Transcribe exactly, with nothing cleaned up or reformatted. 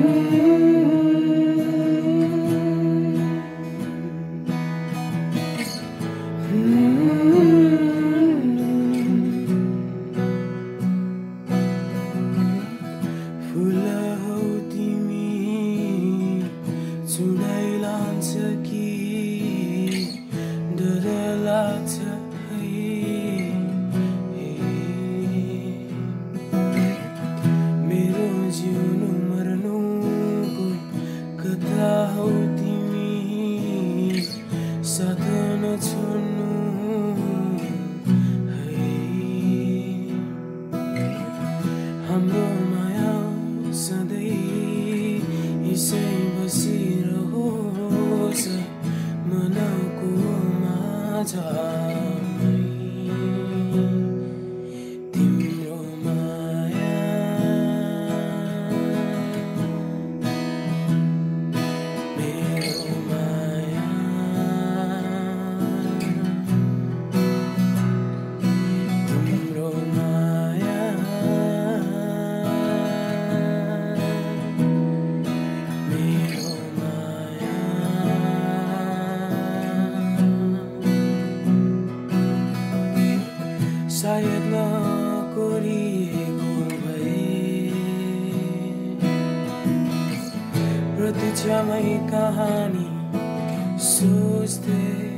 फुला हौ तिमी चुडाइ लान्छ कि डर लाग्छ है मेरो जिउनु मर्नुको कथा हौ तिमी साथ नछोड्नु है हाम्रो माया सधैँ यसै बसिरहोस् मनको माझमै तिम्रो माया मेरो माया तिम्रो माया मेरो माया सायद नकोरिएको भए प्रतीक्षामै कहानी सोच्थे